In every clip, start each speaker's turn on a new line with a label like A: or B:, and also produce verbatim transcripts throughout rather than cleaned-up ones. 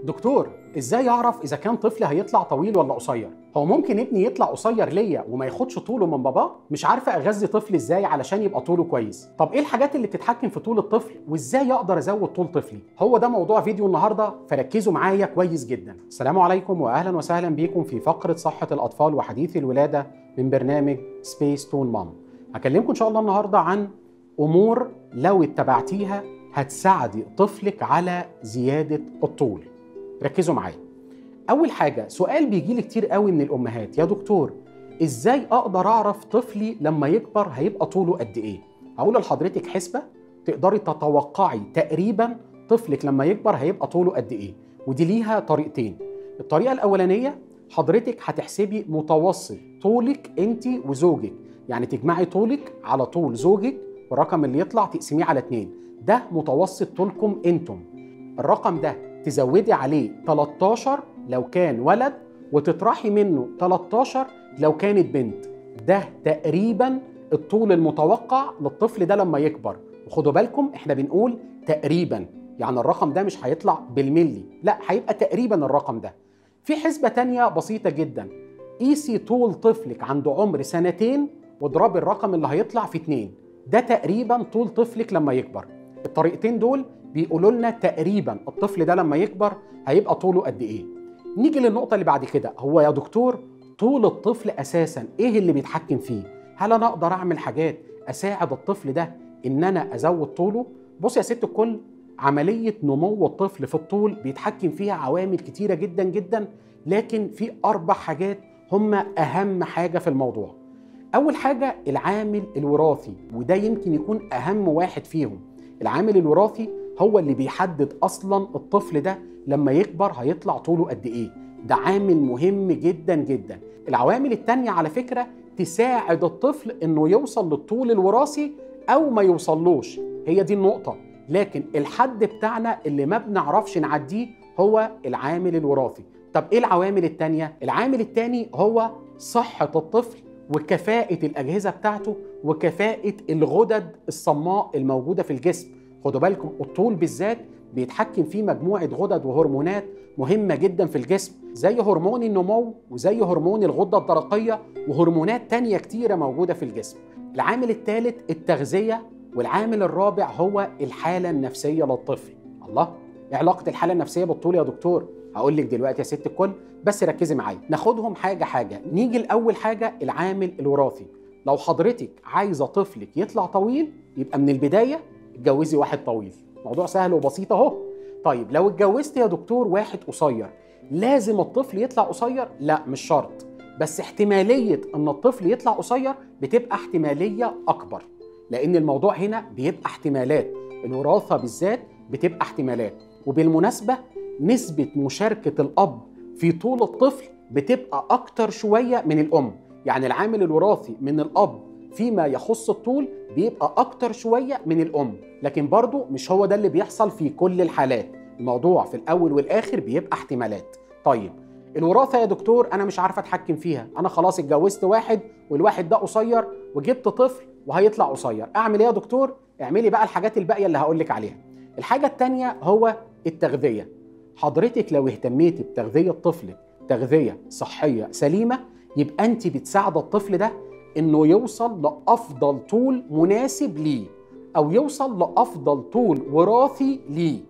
A: دكتور، ازاي اعرف اذا كان طفلي هيطلع طويل ولا قصير؟ هو ممكن ابني يطلع قصير ليا وما ياخدش طوله من باباه؟ مش عارفه اغذي طفلي ازاي علشان يبقى طوله كويس. طب ايه الحاجات اللي بتتحكم في طول الطفل وازاي اقدر ازود طول طفلي؟ هو ده موضوع فيديو النهارده، فركزوا معايا كويس جدا. السلام عليكم واهلا وسهلا بيكم في فقره صحه الاطفال وحديث الولاده من برنامج سبيس تون مام. هكلمكم ان شاء الله النهارده عن امور لو اتبعتيها هتساعدي طفلك على زياده الطول. ركزوا معايا. أول حاجة، سؤال بيجي لي كتير قوي من الأمهات: يا دكتور إزاي أقدر أعرف طفلي لما يكبر هيبقى طوله قد إيه؟ هقول لحضرتك حسبة تقدري تتوقعي تقريبا طفلك لما يكبر هيبقى طوله قد إيه، ودي ليها طريقتين. الطريقة الأولانية، حضرتك هتحسبي متوسط طولك أنت وزوجك، يعني تجمعي طولك على طول زوجك والرقم اللي يطلع تقسميه على اتنين، ده متوسط طولكم أنتم. الرقم ده تزودي عليه تلتاشر لو كان ولد وتطرحي منه تلتاشر لو كانت بنت، ده تقريبا الطول المتوقع للطفل ده لما يكبر. وخدوا بالكم احنا بنقول تقريبا، يعني الرقم ده مش هيطلع بالملي، لا هيبقى تقريبا الرقم ده. في حسبة تانية بسيطة جدا، قيسي طول طفلك عند عمر سنتين واضربي الرقم اللي هيطلع في اتنين، ده تقريبا طول طفلك لما يكبر. الطريقتين دول بيقولوا لنا تقريبا الطفل ده لما يكبر هيبقى طوله قد ايه. نيجي للنقطة اللي بعد كده، هو يا دكتور طول الطفل اساسا ايه اللي بيتحكم فيه؟ هل انا اقدر اعمل حاجات اساعد الطفل ده ان انا ازود طوله؟ بص يا ست الكل، عملية نمو الطفل في الطول بيتحكم فيها عوامل كتيرة جدا جدا، لكن في اربع حاجات هم اهم حاجة في الموضوع. اول حاجة العامل الوراثي، وده يمكن يكون اهم واحد فيهم. العامل الوراثي هو اللي بيحدد اصلا الطفل ده لما يكبر هيطلع طوله قد ايه، ده عامل مهم جدا جدا. العوامل التانية على فكرة تساعد الطفل انه يوصل للطول الوراثي او ما يوصلوش، هي دي النقطة. لكن الحد بتاعنا اللي ما بنعرفش نعديه هو العامل الوراثي. طب ايه العوامل التانية؟ العامل التاني هو صحة الطفل وكفاءة الأجهزة بتاعته وكفاءة الغدد الصماء الموجودة في الجسم. خدوا بالكم الطول بالذات بيتحكم فيه مجموعة غدد وهرمونات مهمة جدا في الجسم، زي هرمون النمو وزي هرمون الغدة الدرقية وهرمونات تانية كتيرة موجودة في الجسم. العامل الثالث التغذية، والعامل الرابع هو الحالة النفسية للطفل. الله، ايه علاقة الحالة النفسية بالطول يا دكتور؟ هقول لك دلوقتي يا ست الكل، بس ركزي معايا ناخدهم حاجة حاجة. نيجي لأول حاجة العامل الوراثي. لو حضرتك عايزة طفلك يطلع طويل يبقى من البداية اتجوزي واحد طويل، موضوع سهل وبسيط اهو. طيب لو اتجوزت يا دكتور واحد قصير، لازم الطفل يطلع قصير؟ لا مش شرط، بس احتمالية ان الطفل يطلع قصير بتبقى احتمالية اكبر، لان الموضوع هنا بيبقى احتمالات، الوراثة بالذات بتبقى احتمالات. وبالمناسبة نسبة مشاركة الاب في طول الطفل بتبقى اكتر شوية من الام، يعني العامل الوراثي من الاب فيما يخص الطول بيبقى أكتر شوية من الأم، لكن برضو مش هو ده اللي بيحصل في كل الحالات، الموضوع في الأول والآخر بيبقى احتمالات. طيب الوراثة يا دكتور أنا مش عارفة أتحكم فيها، أنا خلاص اتجوزت واحد والواحد ده قصير وجبت طفل وهيطلع قصير، أعمل إيه يا دكتور؟ اعملي بقى الحاجات الباقية اللي هقولك عليها. الحاجة التانية هو التغذية. حضرتك لو اهتميتي بتغذية طفلك تغذية صحية سليمة، يبقى أنت بتساعد الطفل ده إنه يوصل لأفضل طول مناسب ليه أو يوصل لأفضل طول وراثي ليه.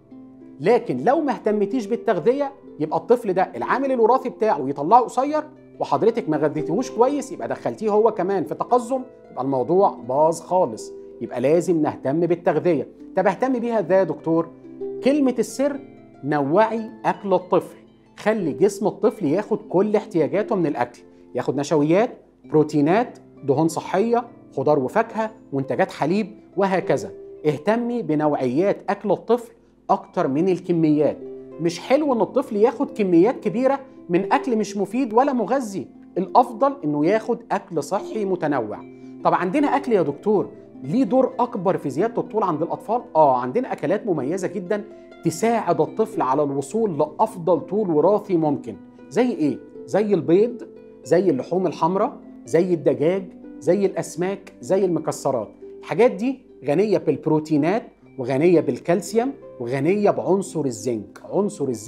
A: لكن لو ما اهتمتيش بالتغذية يبقى الطفل ده العامل الوراثي بتاعه يطلعه قصير، وحضرتك ما غذيتيهوش كويس يبقى دخلتيه هو كمان في تقزم، يبقى الموضوع باظ خالص. يبقى لازم نهتم بالتغذية. طب اهتم بيها ازاي يا دكتور؟ كلمة السر: نوعي أكل الطفل، خلي جسم الطفل ياخد كل احتياجاته من الأكل، ياخد نشويات، بروتينات، دهون صحية، خضار وفاكهة، منتجات حليب، وهكذا. اهتمي بنوعيات أكل الطفل أكتر من الكميات. مش حلو إن الطفل ياخد كميات كبيرة من أكل مش مفيد ولا مغذي، الأفضل إنه ياخد أكل صحي متنوع. طب عندنا أكل يا دكتور ليه دور أكبر في زيادة الطول عند الأطفال؟ آه عندنا أكلات مميزة جدا تساعد الطفل على الوصول لأفضل طول وراثي ممكن. زي إيه؟ زي البيض، زي اللحوم الحمراء، زي الدجاج، زي الأسماك، زي المكسرات. الحاجات دي غنية بالبروتينات وغنية بالكالسيوم وغنية بعنصر الزنك. عنصر الزنك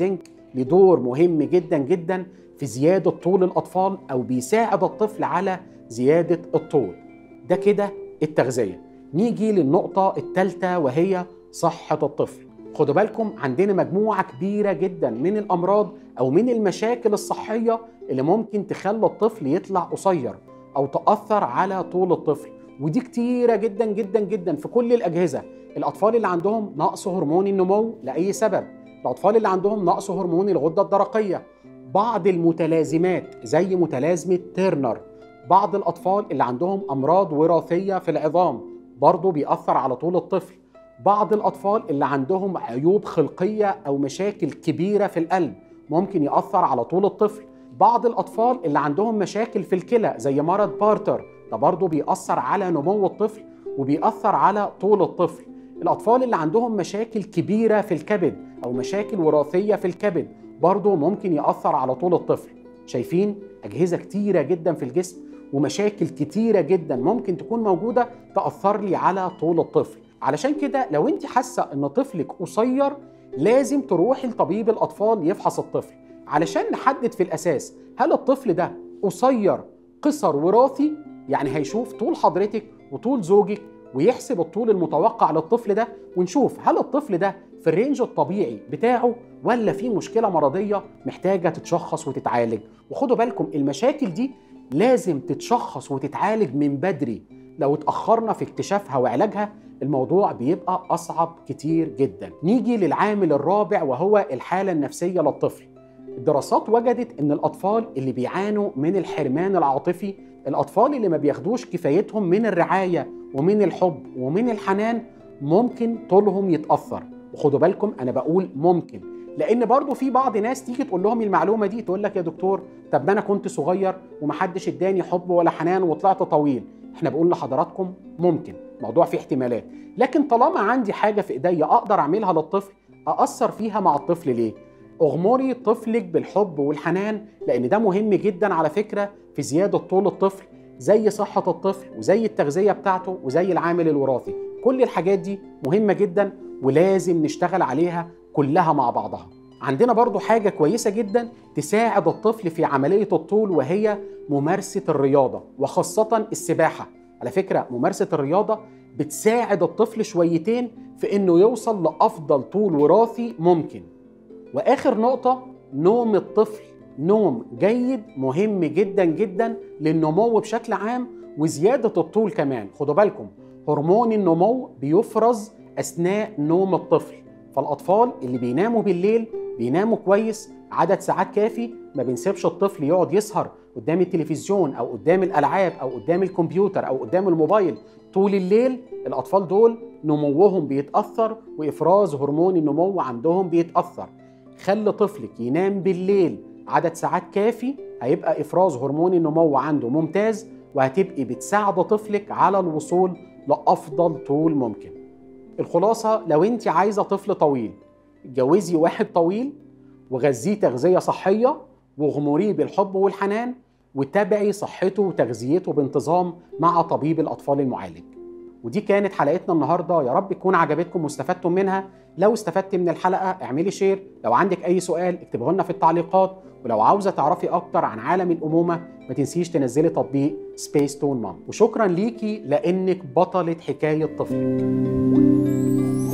A: له دور مهم جدا جدا في زيادة طول الأطفال أو بيساعد الطفل على زيادة الطول. ده كده التغذية. نيجي للنقطة الثالثة وهي صحة الطفل. خدوا بالكم، عندنا مجموعة كبيرة جدا من الأمراض أو من المشاكل الصحية اللي ممكن تخلي الطفل يطلع قصير أو تأثر على طول الطفل، ودي كتيرة جدا جدا جدا في كل الأجهزة. الأطفال اللي عندهم نقص هرمون النمو لأي سبب، الأطفال اللي عندهم نقص هرمون الغدة الدرقية، بعض المتلازمات زي متلازمة تيرنر، بعض الأطفال اللي عندهم أمراض وراثية في العظام برضو بيأثر على طول الطفل، بعض الأطفال اللي عندهم عيوب خلقية أو مشاكل كبيرة في القلب ممكن يأثر على طول الطفل، بعض الأطفال اللي عندهم مشاكل في الكلى زي مرض بارتر ده برضو بيأثر على نمو الطفل وبيأثر على طول الطفل، الأطفال اللي عندهم مشاكل كبيرة في الكبد أو مشاكل وراثية في الكبد برضو ممكن يأثر على طول الطفل. شايفين أجهزة كتيرة جدا في الجسم ومشاكل كتيرة جدا ممكن تكون موجودة تأثر لي على طول الطفل. علشان كده لو انت حاسة ان طفلك قصير لازم تروحي لطبيب الأطفال يفحص الطفل علشان نحدد في الأساس هل الطفل ده قصير قصر وراثي، يعني هيشوف طول حضرتك وطول زوجك ويحسب الطول المتوقع للطفل ده ونشوف هل الطفل ده في الرينج الطبيعي بتاعه ولا في مشكلة مرضية محتاجة تتشخص وتتعالج. وخدوا بالكم المشاكل دي لازم تتشخص وتتعالج من بدري، لو اتأخرنا في اكتشافها وعلاجها الموضوع بيبقى أصعب كتير جدا. نيجي للعامل الرابع وهو الحالة النفسية للطفل. الدراسات وجدت ان الأطفال اللي بيعانوا من الحرمان العاطفي، الأطفال اللي ما بياخدوش كفايتهم من الرعاية ومن الحب ومن الحنان ممكن طولهم يتأثر. وخدوا بالكم أنا بقول ممكن، لأن برضو في بعض ناس تيجي تقول لهم المعلومة دي تقول لك يا دكتور طب ما أنا كنت صغير ومحدش اداني حب ولا حنان وطلعت طويل. احنا بقول لحضراتكم ممكن، موضوع فيه احتمالات، لكن طالما عندي حاجة في ايديا أقدر أعملها للطفل أأثر فيها مع الطفل ليه؟ اغمري طفلك بالحب والحنان، لأن ده مهم جدا على فكرة في زيادة طول الطفل، زي صحة الطفل وزي التغذية بتاعته وزي العامل الوراثي. كل الحاجات دي مهمة جدا ولازم نشتغل عليها كلها مع بعضها. عندنا برضو حاجة كويسة جدا تساعد الطفل في عملية الطول وهي ممارسة الرياضة وخاصة السباحة. على فكرة ممارسة الرياضة بتساعد الطفل شويتين في انه يوصل لأفضل طول وراثي ممكن. وآخر نقطة، نوم الطفل. نوم جيد مهم جدا جدا للنمو بشكل عام وزيادة الطول كمان. خدوا بالكم هرمون النمو بيفرز أثناء نوم الطفل، فالأطفال اللي بيناموا بالليل بيناموا كويس عدد ساعات كافي، ما بنسيبش الطفل يقعد يسهر قدام التلفزيون أو قدام الألعاب أو قدام الكمبيوتر أو قدام الموبايل طول الليل. الأطفال دول نموهم بيتأثر وإفراز هرمون النمو عندهم بيتأثر. خلي طفلك ينام بالليل عدد ساعات كافي، هيبقى إفراز هرمون النمو عنده ممتاز وهتبقي بتساعد طفلك على الوصول لأفضل طول ممكن. الخلاصة لو انت عايزة طفل طويل اتجوزي واحد طويل وغذيه تغذية صحية واغمريه بالحب والحنان وتابعي صحته وتغذيته بانتظام مع طبيب الأطفال المعالج. ودي كانت حلقتنا النهاردة، يا رب تكون عجبتكم واستفدتم منها. لو استفدت من الحلقة اعملي شير، لو عندك أي سؤال اكتبه لنا في التعليقات، ولو عاوزة تعرفي أكتر عن عالم الأمومة ما تنسيش تنزلي تطبيق سبيس تون مام. وشكرا ليكي لأنك بطلة حكاية طفلك.